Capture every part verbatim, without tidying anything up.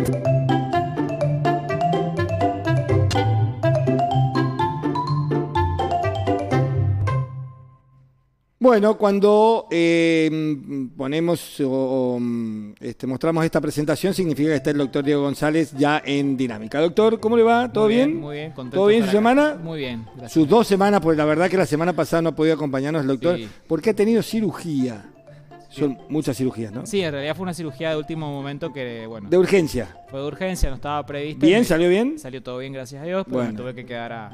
Bueno, cuando eh, ponemos o, o este, mostramos esta presentación, significa que está el doctor Diego González ya en dinámica. Doctor, ¿cómo le va? ¿Todo muy bien? bien, muy bien. Contento ¿Todo bien su acá. semana? Muy bien, gracias. Sus dos semanas, pues la verdad que la semana pasada no ha podido acompañarnos el doctor, Sí. porque ha tenido cirugía. Son Sí. muchas cirugías, ¿no? Sí, en realidad fue una cirugía de último momento que, bueno, De urgencia. fue de urgencia, no estaba prevista. ¿Bien? Me- ¿Salió bien? Salió todo bien, gracias a Dios, pero Bueno. me tuve que quedar a,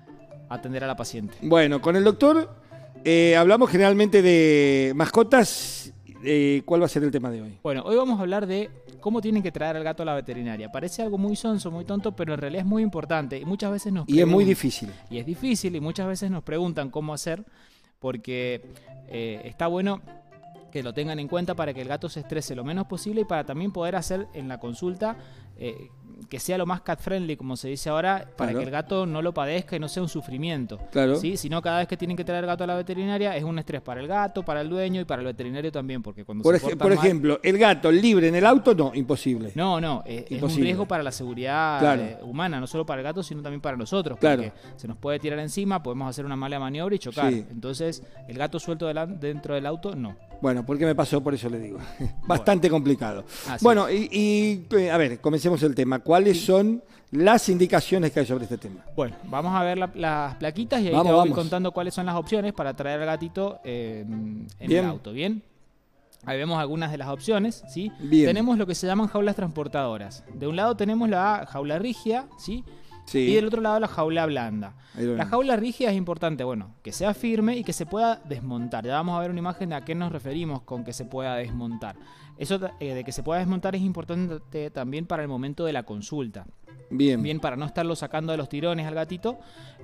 a atender a la paciente. Bueno, con el doctor eh, hablamos generalmente de mascotas. Eh, ¿Cuál va a ser el tema de hoy? Bueno, hoy vamos a hablar de cómo tienen que traer al gato a la veterinaria. Parece algo muy sonso, muy tonto, pero en realidad es muy importante. Y muchas veces nos Y es muy preguntan- difícil. Y es difícil y muchas veces nos preguntan cómo hacer porque eh, está bueno que lo tengan en cuenta para que el gato se estrese lo menos posible y para también poder hacer en la consulta eh, que sea lo más cat friendly, como se dice ahora, para Claro. que el gato no lo padezca y no sea un sufrimiento. Claro. ¿Sí? Si no, cada vez que tienen que traer el gato a la veterinaria es un estrés para el gato, para el dueño y para el veterinario también, porque cuando Por, se ej- portan por mal- ejemplo, el gato libre en el auto, no, imposible. no, no, eh, es un Imposible. riesgo para la seguridad Claro. eh, humana, no solo para el gato, sino también para nosotros. Claro. Porque se nos puede tirar encima, podemos hacer una mala maniobra y chocar. Sí. Entonces, el gato suelto delan- dentro del auto, no. Bueno, porque me pasó, por eso le digo. Bastante complicado. Así Bueno, y, y, eh, a ver, comencemos el tema. ¿Cuáles son las indicaciones que hay sobre este tema? Bueno, vamos a ver la- las plaquitas y ahí Vamos, te voy vamos. contando cuáles son las opciones para traer al gatito eh, en Bien. el auto, ¿bien? Ahí vemos algunas de las opciones, ¿sí? Bien. Tenemos lo que se llaman jaulas transportadoras. De un lado tenemos la jaula rígida, ¿sí? Sí. Y del otro lado la jaula blanda. Ahí lo La vemos. jaula rígida es importante, bueno, que sea firme y que se pueda desmontar. Ya vamos a ver una imagen de a qué nos referimos con que se pueda desmontar. Eso eh, de que se pueda desmontar es importante también para el momento de la consulta. Bien. Bien, para no estarlo sacando de los tirones al gatito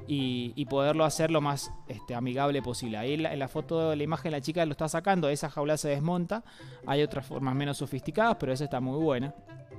y, y poderlo hacer lo más este, amigable posible. Ahí en la, en la foto de la imagen la chica lo está sacando, esa jaula se desmonta. Hay otras formas menos sofisticadas, pero esa está muy buena.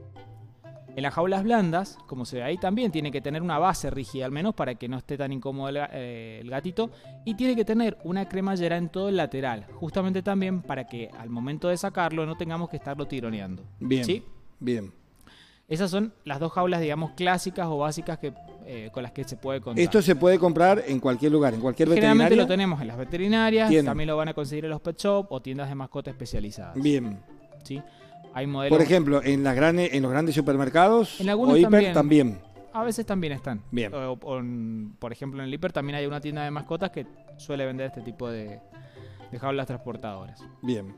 En las jaulas blandas, como se ve ahí, también tiene que tener una base rígida al menos para que no esté tan incómodo el, ga- eh, el gatito. Y tiene que tener una cremallera en todo el lateral, justamente también para que al momento de sacarlo no tengamos que estarlo tironeando. Bien. ¿Sí? Bien. Esas son las dos jaulas, digamos, clásicas o básicas que, eh, con las que se puede contar. Esto se puede comprar en cualquier lugar, en cualquier Generalmente veterinaria. lo tenemos en las veterinarias, Tienen. también lo van a conseguir en los pet shop o tiendas de mascotas especializadas. Bien. ¿Sí? Hay modelos. Por ejemplo, en las grandes, en los grandes supermercados En algunos o hiper también. también. A veces también están. Bien. O- o en- por ejemplo, en el hiper también hay una tienda de mascotas que suele vender este tipo de, de jaulas transportadoras. Bien.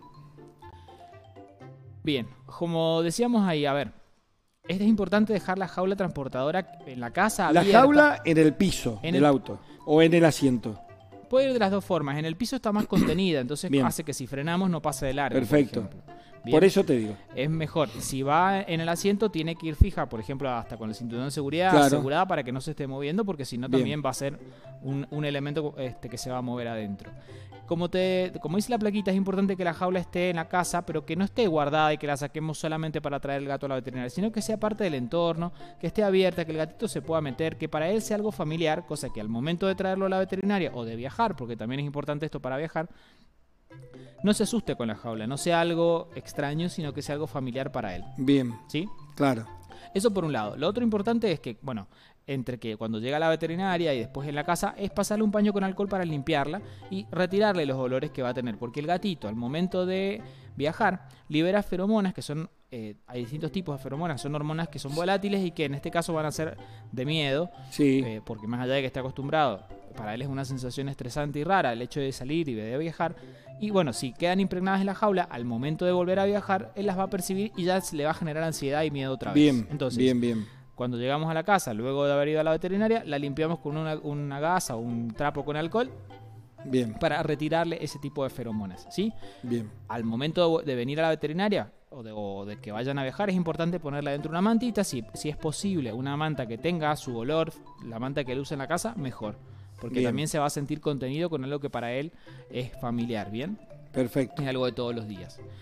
Bien, como decíamos ahí, a ver, es importante dejar la jaula transportadora en la casa La abierta. jaula en el piso En del el- auto o en el asiento. Puede ir de las dos formas. En el piso está más contenida, entonces Bien. hace que si frenamos no pase de largo. por Perfecto. ejemplo. Bien. Por eso te digo. Es mejor. Si va en el asiento, tiene que ir fija, por ejemplo, hasta con el cinturón de seguridad Claro. asegurada para que no se esté moviendo, porque si no Bien. también va a ser un, un elemento este, que se va a mover adentro. Como, te, como dice la plaquita, es importante que la jaula esté en la casa, pero que no esté guardada y que la saquemos solamente para traer el gato a la veterinaria, sino que sea parte del entorno, que esté abierta, que el gatito se pueda meter, que para él sea algo familiar, cosa que al momento de traerlo a la veterinaria o de viajar, porque también es importante esto para viajar, no se asuste con la jaula, no sea algo extraño, sino que sea algo familiar para él. Bien. ¿Sí? Claro. Eso por un lado. Lo otro importante es que, bueno, entre que cuando llega a la veterinaria y después en la casa, es pasarle un paño con alcohol para limpiarla y retirarle los olores que va a tener. Porque el gatito, al momento de viajar, libera feromonas que son... Eh, hay distintos tipos de feromonas, son hormonas que son volátiles y que en este caso van a ser de miedo, Sí. eh, porque más allá de que esté acostumbrado, para él es una sensación estresante y rara el hecho de salir y de viajar. Y bueno, si quedan impregnadas en la jaula, al momento de volver a viajar, él las va a percibir y ya se le va a generar ansiedad y miedo otra vez. Bien. Entonces, bien, bien. cuando llegamos a la casa, luego de haber ido a la veterinaria, la limpiamos con una, una gasa o un trapo con alcohol Bien. para retirarle ese tipo de feromonas, ¿sí? Bien. Al momento de venir a la veterinaria o de, o de que vayan a viajar, es importante ponerla dentro de una mantita. Si, si es posible, una manta que tenga su olor, la manta que él usa en la casa, mejor. Porque Bien. también se va a sentir contenido con algo que para él es familiar, ¿bien? Perfecto. Es algo de todos los días.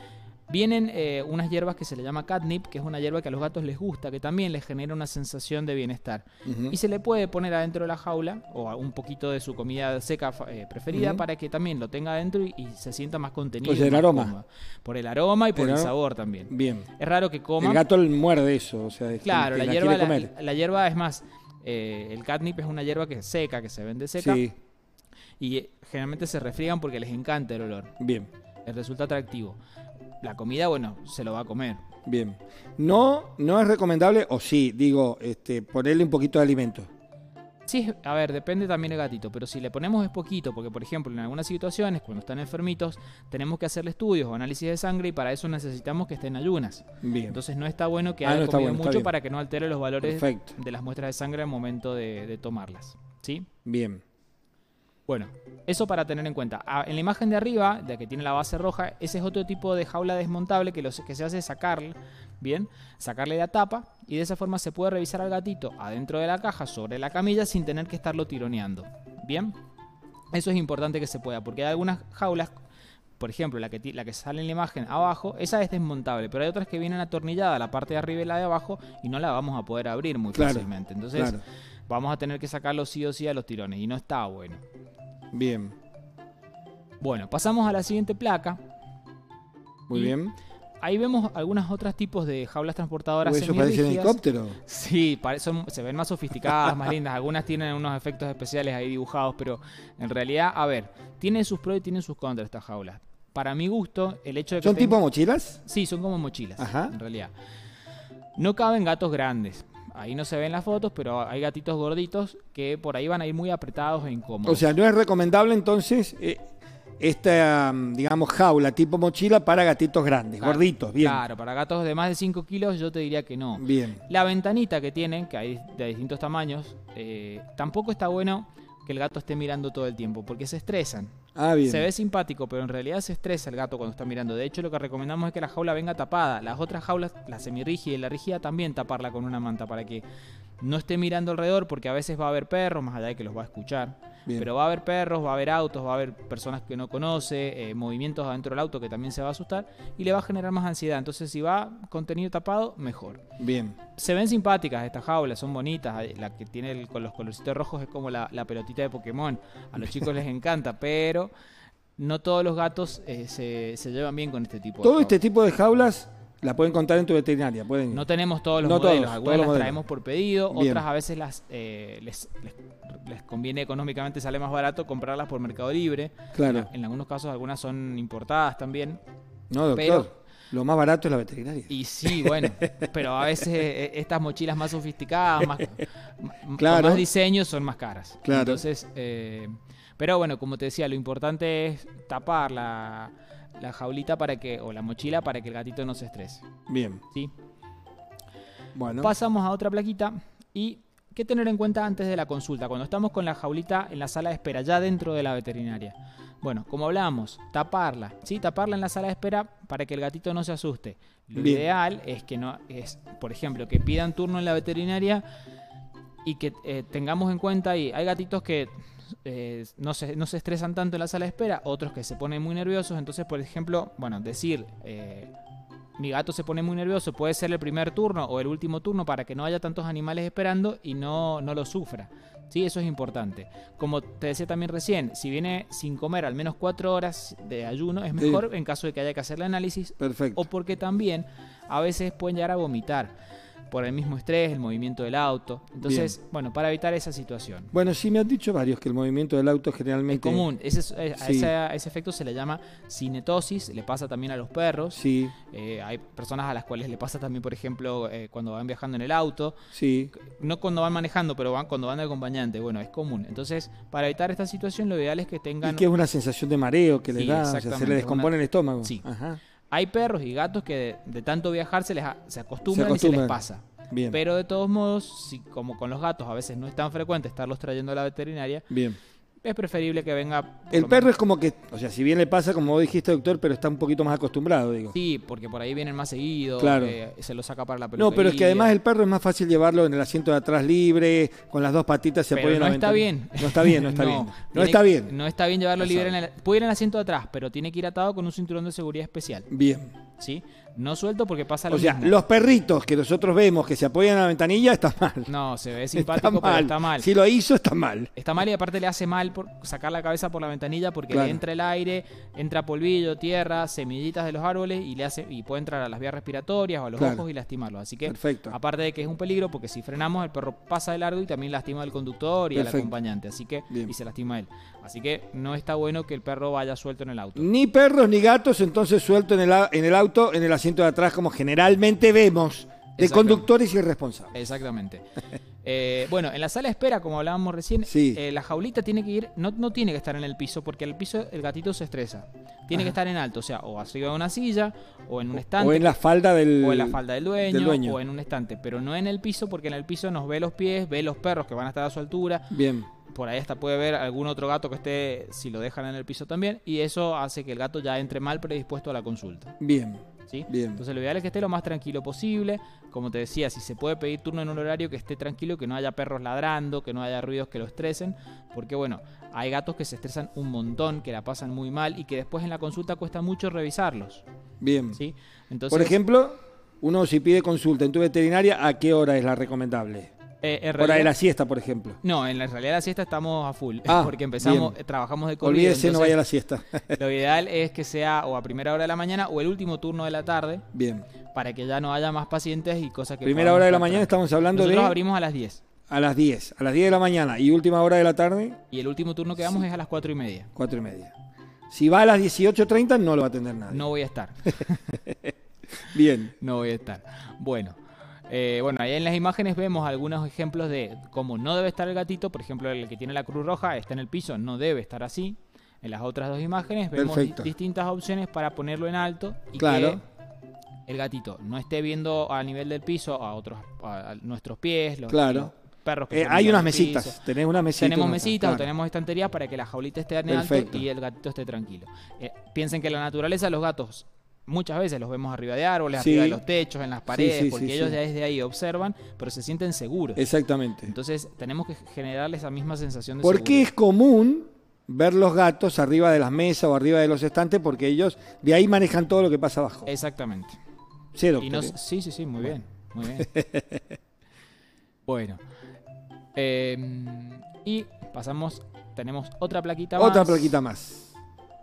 Vienen eh, unas hierbas que se le llama catnip, que es una hierba que a los gatos les gusta, que también les genera una sensación de bienestar. Uh-huh. Y se le puede poner adentro de la jaula o un poquito de su comida seca eh, preferida uh-huh. para que también lo tenga adentro y, y se sienta más contenido. Por el aroma. Cómodo. Por el aroma y por el, el sabor también. Bien. Es raro que coma. El gato muerde eso. O sea, claro, que la, la, hierba, quiere comer. La, la hierba es más, eh, el catnip es una hierba que es seca, que se vende seca. Sí. Y eh, generalmente se refriegan porque les encanta el olor. Bien. Les resulta atractivo. La comida, bueno, se lo va a comer. Bien. No, no es recomendable, o sí, digo, este, ponerle un poquito de alimento. Sí, a ver, depende también del gatito, pero si le ponemos es poquito, porque por ejemplo en algunas situaciones, cuando están enfermitos, tenemos que hacerle estudios o análisis de sangre y para eso necesitamos que estén en ayunas. Bien. Entonces no está bueno que ah, haya no comido bueno, mucho para que no altere los valores Perfecto. de las muestras de sangre al momento de, de tomarlas. ¿Sí? Bien. Bueno, eso para tener en cuenta. Ah, en la imagen de arriba, la que tiene la base roja, ese es otro tipo de jaula desmontable que lo que se hace es sacarle, bien, sacarle la tapa y de esa forma se puede revisar al gatito adentro de la caja, sobre la camilla, sin tener que estarlo tironeando. Bien, eso es importante que se pueda, porque hay algunas jaulas, por ejemplo, la que, la que sale en la imagen abajo, esa es desmontable, pero hay otras que vienen atornilladas, la parte de arriba y la de abajo, y no la vamos a poder abrir muy claro, fácilmente. Entonces, claro. vamos a tener que sacarlo sí o sí a los tirones, y no está bueno. Bien. Bueno, pasamos a la siguiente placa. Muy bien. Ahí vemos algunos otros tipos de jaulas transportadoras. ¿Eso parece un helicóptero? Sí, son, se ven más sofisticadas, más lindas. Algunas tienen unos efectos especiales ahí dibujados, pero en realidad, a ver, tienen sus pros y tienen sus contras estas jaulas. Para mi gusto, el hecho de que... ¿Son tenga... tipo mochilas? Sí, son como mochilas, Ajá. en realidad. No caben gatos grandes. Ahí no se ven las fotos, pero hay gatitos gorditos que por ahí van a ir muy apretados e incómodos. O sea, no es recomendable entonces eh, esta, digamos, jaula tipo mochila para gatitos grandes, claro, gorditos, bien. Claro, para gatos de más de cinco kilos yo te diría que no. Bien. La ventanita que tienen, que hay de distintos tamaños, eh, tampoco está bueno que el gato esté mirando todo el tiempo, porque se estresan. Ah, bien. Se ve simpático, pero en realidad se estresa el gato cuando está mirando. De hecho, lo que recomendamos es que la jaula venga tapada. Las otras jaulas, la semirrígida y la rígida, también taparla con una manta para que no esté mirando alrededor, porque a veces va a haber perros, más allá de que los va a escuchar. Bien. Pero va a haber perros, va a haber autos, va a haber personas que no conoce, eh, movimientos adentro del auto que también se va a asustar y le va a generar más ansiedad. Entonces, si va contenido tapado, mejor. Bien. Se ven simpáticas estas jaulas, son bonitas. La que tiene el, con los colorcitos rojos es como la, la pelotita de Pokémon. A los chicos les encanta, pero no todos los gatos eh, se, se llevan bien con este tipo de Todo jaulas. este tipo de jaulas la pueden encontrar en tu veterinaria. Pueden... No tenemos todos los no modelos, todos, algunas todos las los traemos por pedido, bien. Otras a veces las eh, les, les, les conviene económicamente, sale más barato comprarlas por Mercado Libre. Claro. En, en algunos casos algunas son importadas también. No, doctor. Pero, lo más barato es la veterinaria. Y sí, bueno, pero a veces eh, estas mochilas más sofisticadas, más, claro. con más diseño, son más caras. Claro. Entonces, eh, pero bueno, como te decía, lo importante es tapar la, la jaulita para que, o la mochila para que el gatito no se estrese. Bien. ¿Sí? Bueno. Pasamos a otra plaquita y ¿qué tener en cuenta antes de la consulta? Cuando estamos con la jaulita en la sala de espera, ya dentro de la veterinaria. Bueno, como hablábamos, taparla, ¿sí? Taparla en la sala de espera para que el gatito no se asuste. Lo Bien. ideal es que no, es, por ejemplo, que pidan turno en la veterinaria y que eh, tengamos en cuenta ahí, hay gatitos que eh, no, se, no se estresan tanto en la sala de espera, otros que se ponen muy nerviosos, entonces, por ejemplo, bueno, decir... Eh, mi gato se pone muy nervioso, puede ser el primer turno o el último turno para que no haya tantos animales esperando y no, no lo sufra. Sí, eso es importante. Como te decía también recién, si viene sin comer al menos cuatro horas de ayuno, es mejor sí. En caso de que haya que hacer el análisis. Perfecto. O porque también a veces pueden llegar a vomitar por el mismo estrés, el movimiento del auto. Entonces, bien. Bueno, para evitar esa situación. Bueno, sí me han dicho varios que el movimiento del auto generalmente... Es común. Ese, es, a, sí. ese, a ese efecto se le llama cinetosis, le pasa también a los perros. Sí. Eh, hay personas a las cuales le pasa también, por ejemplo, eh, cuando van viajando en el auto. Sí. No cuando van manejando, pero van cuando van de acompañante. Bueno, es común. Entonces, para evitar esta situación, lo ideal es que tengan... Y que es una sensación de mareo que sí, les da, o sea, se le descompone una... el estómago. Sí. Ajá. Hay perros y gatos que de, de tanto viajar se les a, se, acostumbran se acostumbran y se les pasa. Bien. Pero de todos modos, si, como con los gatos a veces no es tan frecuente estarlos trayendo a la veterinaria, bien. Es preferible que venga... El perro menos. Es como que, o sea, si bien le pasa, como vos dijiste, doctor, pero está un poquito más acostumbrado, digo. Sí, porque por ahí vienen más seguido, claro. eh, se lo saca para la peluquería. No, pero es que además el perro es más fácil llevarlo en el asiento de atrás libre, con las dos patitas se apoya en la no está ventana. bien. No está bien, no está no, bien. No está bien. No está bien llevarlo libre en el... Puede ir en el asiento de atrás, pero tiene que ir atado con un cinturón de seguridad especial. Bien. ¿sí? No suelto porque pasa lo O sea, mismo. los perritos que nosotros vemos que se apoyan a la ventanilla está mal. No, se ve Está simpático, pero mal. está mal. Si lo hizo, está mal. Está mal y aparte le hace mal por sacar la cabeza por la ventanilla porque Claro. le entra el aire, entra polvillo, tierra, semillitas de los árboles y le hace y puede entrar a las vías respiratorias o a los Claro. ojos y lastimarlos. Así que, Perfecto. aparte de que es un peligro, porque si frenamos el perro pasa de largo y también lastima al conductor y al Perfecto. acompañante. Así que, Bien. y se lastima él. Así que no está bueno que el perro vaya suelto en el auto. Ni perros ni gatos, entonces suelto en el, a- en el auto, en el asiento de atrás, como generalmente vemos de Exacto. conductores irresponsables. Exactamente. Eh, bueno, en la sala de espera, como hablábamos recién, Sí. eh, la jaulita tiene que ir, no, no tiene que estar en el piso, porque en el piso el gatito se estresa. Tiene Ajá. que estar en alto, o sea, o arriba de una silla, o en un estante, O en la falda del, o en la falda del dueño, del dueño. o en un estante, pero no en el piso, porque en el piso nos ve los pies, ve los perros que van a estar a su altura. Bien, Por ahí hasta puede ver algún otro gato que esté, si lo dejan en el piso también, y eso hace que el gato ya entre mal predispuesto a la consulta. bien, ¿Sí? bien. Entonces lo ideal es que esté lo más tranquilo posible. Como te decía, si se puede pedir turno en un horario que esté tranquilo, que no haya perros ladrando, que no haya ruidos que lo estresen, porque bueno, hay gatos que se estresan un montón, que la pasan muy mal y que después en la consulta cuesta mucho revisarlos, Bien. ¿sí? Entonces, Por ejemplo, uno si pide consulta en tu veterinaria, ¿a qué hora es la recomendable? eh, en Hora de realidad- la siesta, por ejemplo. no, en la realidad la siesta estamos a full, Ah, porque empezamos, bien. eh, trabajamos de corrido. Olvídese, no entonces vaya a la siesta. Lo ideal es que sea o a primera hora de la mañana o el último turno de la tarde, Bien. para que ya no haya más pacientes y cosas que Primera podamos hora de la estar mañana tranquilos. estamos hablando Nosotros de abrimos a las diez. a las diez. A las diez de la mañana. Y última hora de la tarde, Y el último turno que damos es a las cuatro y media. cuatro y media. Si va a las dieciocho treinta, no lo va a atender nadie. No voy a estar. Bien. No voy a estar. Bueno. eh, bueno, ahí en las imágenes vemos algunos ejemplos de cómo no debe estar el gatito. Por ejemplo, el que tiene la cruz roja está en el piso, no debe estar así. En las otras dos imágenes vemos di- Perfecto. distintas opciones para ponerlo en alto y Claro. que el gatito no esté viendo a nivel del piso a otros a, a nuestros pies, los, Claro. los perros que Eh, están hay en unas el mesitas. piso. Tenés una mesita. Tenemos una- mesitas claro. o tenemos estanterías para que la jaulita esté en alto Perfecto. y el gatito esté tranquilo. Eh, piensen que en la naturaleza los gatos muchas veces los vemos arriba de árboles, Sí. arriba de los techos, en las paredes, sí, porque sí, ellos sí. desde ahí observan, pero se sienten seguros. Exactamente. Entonces tenemos que generarles esa misma sensación de Porque seguridad. es común ver los gatos arriba de las mesas o arriba de los estantes porque ellos de ahí manejan todo lo que pasa abajo. Exactamente. Sí, doctor. Y no, ¿eh? sí, sí, sí, muy bien. Muy bien. Bueno. Eh, y pasamos, tenemos otra plaquita más. Otra plaquita más.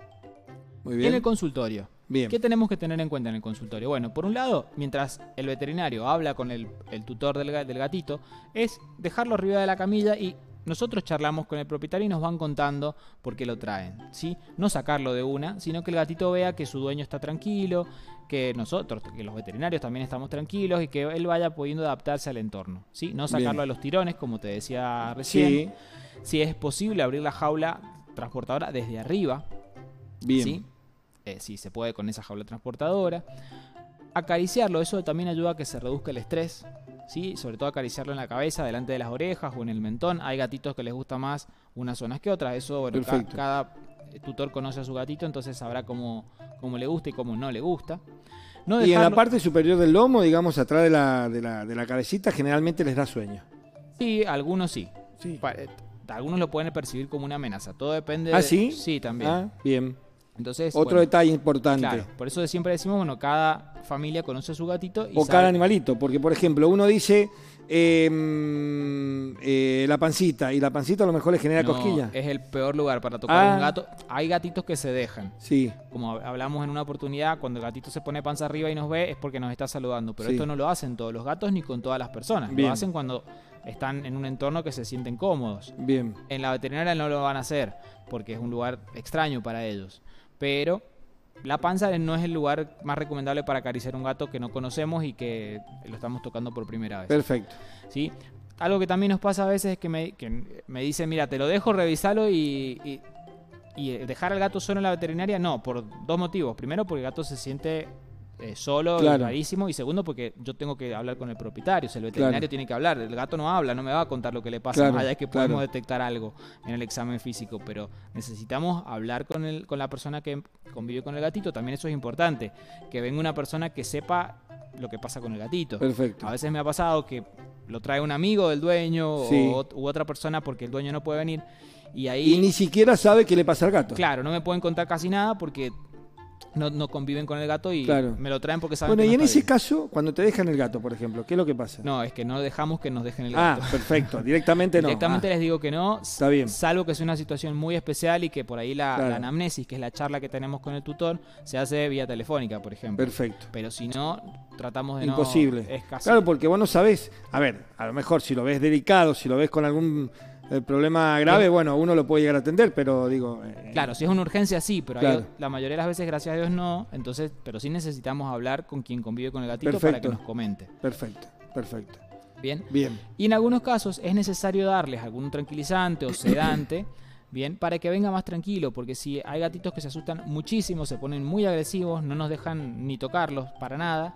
Muy En bien. el consultorio. Bien. ¿Qué tenemos que tener en cuenta en el consultorio? Bueno, por un lado, mientras el veterinario habla con el, el tutor del, ga- del gatito, es dejarlo arriba de la camilla y nosotros charlamos con el propietario y nos van contando por qué lo traen, ¿sí? No sacarlo de una, sino que el gatito vea que su dueño está tranquilo, que nosotros, que los veterinarios también estamos tranquilos y que él vaya pudiendo adaptarse al entorno, ¿sí? No sacarlo Bien. a los tirones, como te decía recién. Sí, Si es posible abrir la jaula transportadora desde arriba, bien. ¿sí? Eh, si se puede con esa jaula transportadora. Acariciarlo, eso también ayuda a que se reduzca el estrés, ¿sí? Sobre todo acariciarlo en la cabeza, delante de las orejas o en el mentón. Hay gatitos que les gusta más unas zonas que otras. Eso, bueno, ca- Perfecto. cada tutor conoce a su gatito, entonces sabrá cómo, cómo le gusta y cómo no le gusta. No Y en la dejarlo- parte superior del lomo, digamos, atrás de la, de la, de la cabecita, generalmente les da sueño. Sí, algunos sí. Sí. Pa- eh, Algunos lo pueden percibir como una amenaza. Todo depende. ¿Ah, de- sí? Sí, también. Ah, bien. Entonces, Otro bueno, detalle importante. claro, por eso siempre decimos, bueno, cada familia conoce a su gatito y O sabe- cada animalito, porque por ejemplo, uno dice eh, mm, eh, la pancita, y la pancita a lo mejor le genera No, cosquilla. es el peor lugar para tocar Ah. un gato. Hay gatitos que se dejan. Sí, Como hab- hablamos en una oportunidad, cuando el gatito se pone panza arriba y nos ve es porque nos está saludando. Pero Sí. esto no lo hacen todos los gatos ni con todas las personas. Bien. Lo hacen cuando están en un entorno que se sienten cómodos. bien. En la veterinaria no lo van a hacer porque es un lugar extraño para ellos. Pero la panza no es el lugar más recomendable para acariciar un gato que no conocemos y que lo estamos tocando por primera vez. Perfecto. ¿Sí? Algo que también nos pasa a veces es que me, que me dicen, mira, te lo dejo, revisalo y, y, y dejar al gato solo en la veterinaria. No, por dos motivos. Primero, porque el gato se siente eh, solo, Claro. y rarísimo. Y segundo, porque yo tengo que hablar con el propietario. O sea, el veterinario Claro. tiene que hablar. El gato no habla, no me va a contar lo que le pasa. Claro, Más allá de que claro. podemos detectar algo en el examen físico. Pero necesitamos hablar con, el, con la persona que convive con el gatito. También eso es importante. Que venga una persona que sepa lo que pasa con el gatito. Perfecto. A veces me ha pasado que lo trae un amigo del dueño Sí. o, u otra persona porque el dueño no puede venir. Y ahí, Y ni siquiera sabe qué le pasa al gato. claro, no me pueden contar casi nada porque no, no conviven con el gato y Claro. me lo traen porque saben Bueno, que y no en está ese bien. caso, cuando te dejan el gato, por ejemplo, ¿qué es lo que pasa? No, es que no dejamos que nos dejen el Ah, gato. perfecto. Directamente no. Directamente Ah, les digo que no, está bien. salvo que sea una situación muy especial y que por ahí la, Claro. la anamnesis, que es la charla que tenemos con el tutor, se hace vía telefónica, por ejemplo. Perfecto. Pero si no, tratamos de Imposible. no... Es casi... Claro, porque vos no sabés. A ver, a lo mejor si lo ves delicado, si lo ves con algún eh, problema grave, Bien. bueno, uno lo puede llegar a atender, pero digo. eh, Claro, si es una urgencia sí, pero Claro. hay, la mayoría de las veces, gracias a Dios, no. Entonces, pero sí necesitamos hablar con quien convive con el gatito para Perfecto. que nos comente. Perfecto, perfecto. Bien. Bien. Y en algunos casos es necesario darles algún tranquilizante o sedante, bien, para que venga más tranquilo, porque si hay gatitos que se asustan muchísimo, se ponen muy agresivos, no nos dejan ni tocarlos para nada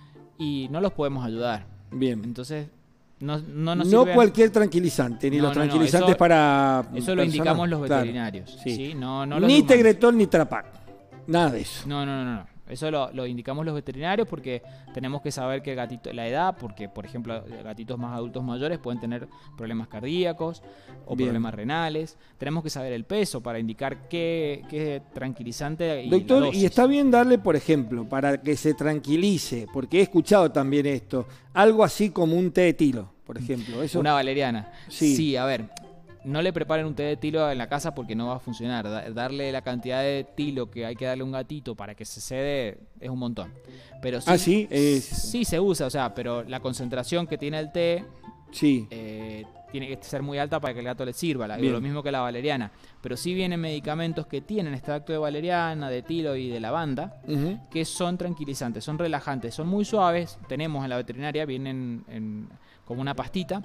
y no los podemos ayudar. Bien. Entonces, no, no nos No sirve- cualquier tranquilizante, ni No, los no, no, tranquilizantes eso- para. Eso lo personas. indicamos los Claro, veterinarios. sí. ¿sí? No, no los Ni humanos. Tegretol ni Trapac. Nada de eso. No, no, no, no. Eso lo, lo indicamos los veterinarios porque tenemos que saber que el gatito, la edad, porque por ejemplo gatitos más adultos mayores pueden tener problemas cardíacos o Bien. problemas renales. Tenemos que saber el peso para indicar qué, qué tranquilizante y la Doctor, dosis. y está bien darle, por ejemplo, para que se tranquilice, porque he escuchado también esto, algo así como un té de tilo, por ejemplo. Eso, Una valeriana. Sí. Sí, a ver. No le preparen un té de tilo en la casa porque no va a funcionar. Da- darle la cantidad de tilo que hay que darle a un gatito para que se cede es un montón. Pero sí, Ah, sí, es- sí se usa, o sea, pero la concentración que tiene el té sí, eh, tiene que ser muy alta para que el gato le sirva. La- Bien. lo mismo que la valeriana. Pero sí vienen medicamentos que tienen extracto de valeriana, de tilo y de lavanda, ujú, que son tranquilizantes, son relajantes, son muy suaves. Tenemos en la veterinaria, vienen en- como una pastita.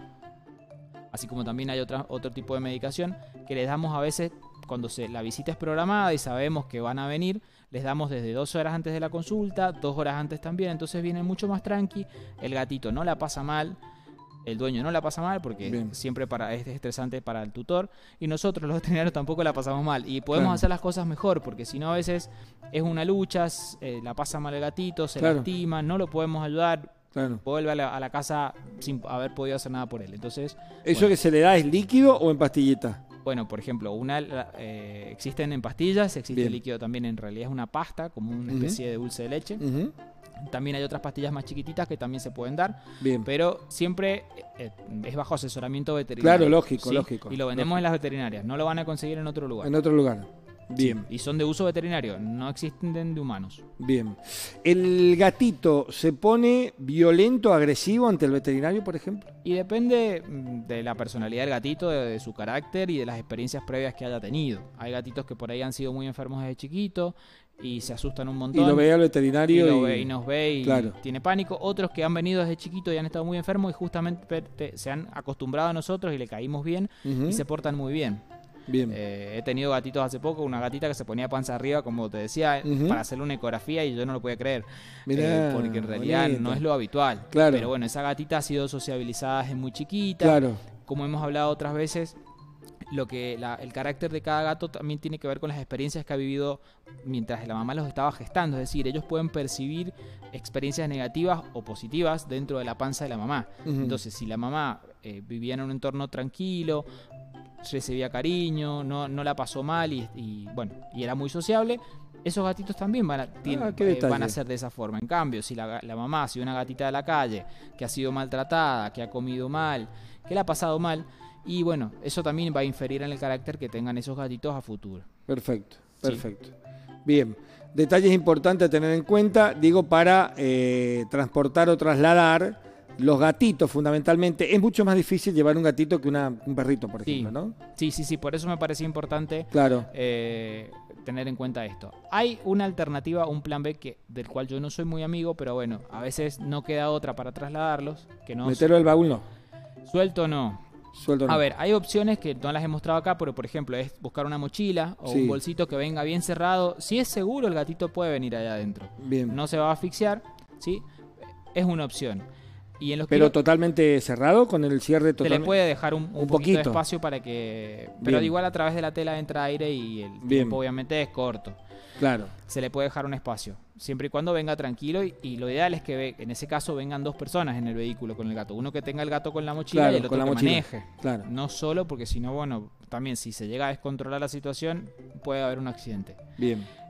Así como también hay otra, otro tipo de medicación que les damos a veces cuando se, la visita es programada y sabemos que van a venir, les damos desde dos horas antes de la consulta, dos horas antes también, entonces viene mucho más tranqui, el gatito no la pasa mal, el dueño no la pasa mal porque Bien. siempre para, es estresante para el tutor y nosotros los veterinarios tampoco la pasamos mal y podemos Claro. hacer las cosas mejor porque si no a veces es una lucha, s- eh, la pasa mal el gatito, se Claro. lastima, no lo podemos ayudar, claro. vuelve a la, a la casa sin haber podido hacer nada por él, entonces... ¿Eso bueno. que se le da es líquido o en pastillita? Bueno, por ejemplo, una, la- eh, existen en pastillas, existe Bien. el líquido también, en realidad es una pasta, como una Ujú. especie de dulce de leche. Ujú, También hay otras pastillas más chiquititas que también se pueden dar, Bien. pero siempre eh, es bajo asesoramiento veterinario. Claro, lógico, lógico, Y lo vendemos lógico. en las veterinarias, no lo van a conseguir en otro lugar. En otro lugar. Bien, Y son de uso veterinario, no existen de humanos. bien. ¿El gatito se pone violento, agresivo ante el veterinario, por ejemplo? Y depende mm, de la personalidad del gatito, de, de su carácter y de las experiencias previas que haya tenido. Hay gatitos que por ahí han sido muy enfermos desde chiquito y se asustan un Y montón. lo ve al y, veterinario lo y, ve y nos ve y Claro. tiene pánico. Otros que han venido desde chiquito y han estado muy enfermos y justamente te- se han acostumbrado a nosotros y le caímos bien Ujú, y se portan muy bien. bien. Eh, he tenido gatitos hace poco, una gatita que se ponía panza arriba, como te decía, Ujú. para hacerle una ecografía y yo no lo podía creer. Mirá, Eh, porque en realidad bonito. no es lo habitual. Claro. Pero bueno, esa gatita ha sido sociabilizada desde muy chiquita. Claro, Como hemos hablado otras veces, lo que la- el carácter de cada gato también tiene que ver con las experiencias que ha vivido mientras la mamá los estaba gestando. Es decir, ellos pueden percibir experiencias negativas o positivas dentro de la panza de la mamá. Ujú. Entonces, si la mamá eh, vivía en un entorno tranquilo, recibía cariño, no, no la pasó mal y, y, bueno, y era muy sociable, esos gatitos también van a, tienen- Ah, qué eh, detalle. van a ser de esa forma. En cambio, si la, la mamá ha sido una gatita de la calle, que ha sido maltratada, que ha comido mal, que la ha pasado mal, y bueno, eso también va a inferir en el carácter que tengan esos gatitos a futuro. perfecto, Sí. perfecto. Bien, detalles importantes a tener en cuenta, digo, para eh, transportar o trasladar los gatitos fundamentalmente. Es mucho más difícil llevar un gatito que una- un perrito, por Sí. ejemplo, ¿no? Sí, sí, sí, por eso me parecía importante Claro, eh, tener en cuenta esto. Hay una alternativa, un plan B que, del cual yo no soy muy amigo, pero bueno, a veces no queda otra para trasladarlos, que no meterlo al baúl no, suelto no. suelto no. A ver, hay opciones que no las he mostrado acá, pero por ejemplo es buscar una mochila o Sí. un bolsito que venga bien cerrado. Si es seguro, el gatito puede venir allá adentro. Bien, No se va a asfixiar, ¿sí? Es una opción. Y en los pero kilo- totalmente cerrado, con el cierre se le totalmente. puede dejar un, un un poquito, de poquito. espacio para que... Pero Bien. igual a través de la tela entra aire y el Bien. tiempo obviamente es corto. Claro, Se le puede dejar un espacio, siempre y cuando venga tranquilo y, y lo ideal es que ve- en ese caso vengan dos personas en el vehículo con el gato. Uno que tenga el gato con la mochila Claro, y el otro con la que mochila. maneje. claro. No solo porque si no, bueno, también si se llega a descontrolar la situación puede haber un accidente. Bien,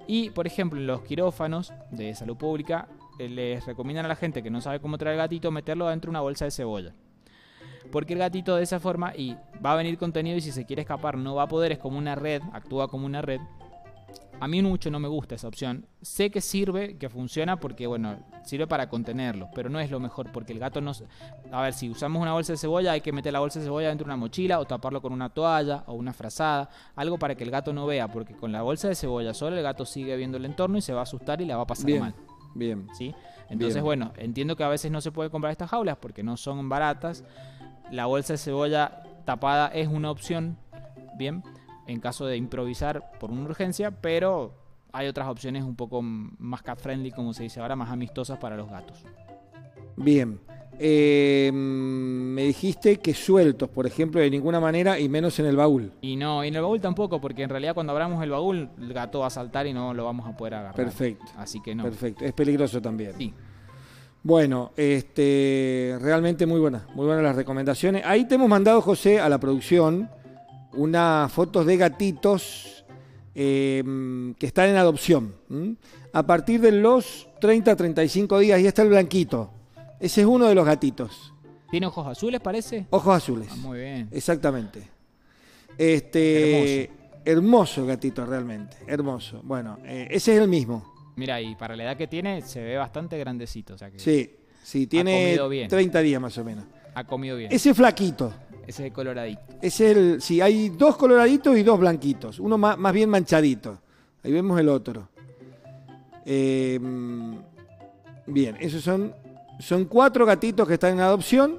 Y, por ejemplo, en los quirófanos de salud pública eh, les recomiendan a la gente que no sabe cómo traer el gatito meterlo dentro de una bolsa de cebolla. Porque el gatito de esa forma y va a venir contenido y si se quiere escapar no va a poder, es como una red, actúa como una red. A mí mucho no me gusta esa opción. Sé que sirve, que funciona porque, bueno, sirve para contenerlo, pero no es lo mejor porque el gato no... A ver, si usamos una bolsa de cebolla hay que meter la bolsa de cebolla dentro de una mochila o taparlo con una toalla o una frazada, algo para que el gato no vea, porque con la bolsa de cebolla solo el gato sigue viendo el entorno y se va a asustar y la va a pasar bien, mal. Bien. ¿Sí? Entonces, bien. Bueno, entiendo que a veces no se puede comprar estas jaulas porque no son baratas. La bolsa de cebolla tapada es una opción, bien, en caso de improvisar por una urgencia, pero hay otras opciones un poco más cat friendly, como se dice ahora, más amistosas para los gatos. Bien. Eh, me dijiste que sueltos, por ejemplo, de ninguna manera y menos en el baúl. Y no, y en el baúl tampoco, porque en realidad cuando abramos el baúl, el gato va a saltar y no lo vamos a poder agarrar. Perfecto. Así que no. Perfecto. Es peligroso también. Sí. Bueno, este, realmente muy buenas, muy buenas las recomendaciones. Ahí te hemos mandado, José, a la producción unas fotos de gatitos eh, que están en adopción. ¿m? A partir de los treinta a treinta y cinco días, ahí está el blanquito. Ese es uno de los gatitos. ¿Tiene ojos azules, parece? Ojos azules. Ah, muy bien. Exactamente. Este, hermoso. hermoso el gatito, realmente. Hermoso. Bueno, eh, ese es el mismo. Mira, y para la edad que tiene, se ve bastante grandecito. O sea que sí, sí, tiene treinta días más o menos. Ha comido bien. Ese flaquito. Ese es coloradito. Ese es el, sí, hay dos coloraditos y dos blanquitos. Uno más, más bien manchadito. Ahí vemos el otro. Eh, bien, esos son, son cuatro gatitos que están en adopción.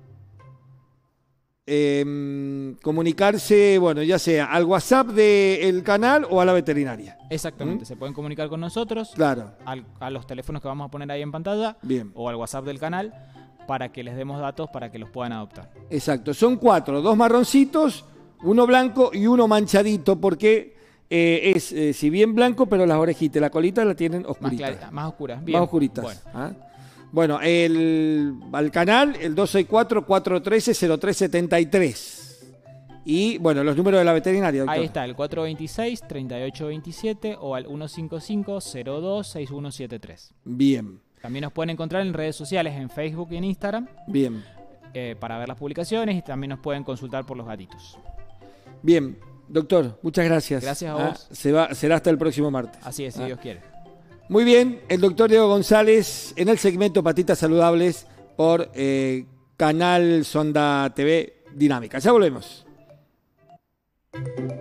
Eh, comunicarse, bueno, ya sea al WhatsApp del canal o a la veterinaria. Exactamente, ¿Mm? Se pueden comunicar con nosotros. Claro. Al, a los teléfonos que vamos a poner ahí en pantalla. Bien. O al WhatsApp del canal para que les demos datos para que los puedan adoptar. Exacto, son cuatro, dos marroncitos, uno blanco y uno manchadito porque eh, es, eh, si bien blanco, pero las orejitas, la colita la tienen oscuritas. Más, clarita, más oscuras, bien. Más oscuritas. Bueno. ¿Ah? Bueno, el, al canal, el dos seis cuatro, cuatro uno tres, cero tres siete tres. Y, bueno, los números de la veterinaria, doctor. Ahí está, el cuatro dos seis, tres ocho dos siete o al uno cinco cinco, cero dos, seis uno siete tres. Bien. También nos pueden encontrar en redes sociales, en Facebook y en Instagram. Bien. Eh, para ver las publicaciones y también nos pueden consultar por los gatitos. Bien, doctor, muchas gracias. Gracias a ¿Ah? vos. Se va, será hasta el próximo martes. Así es, si ¿Ah? Dios quiere. Muy bien, el doctor Diego González en el segmento Patitas Saludables por eh, Canal Sonda T V Dinámica. Ya volvemos.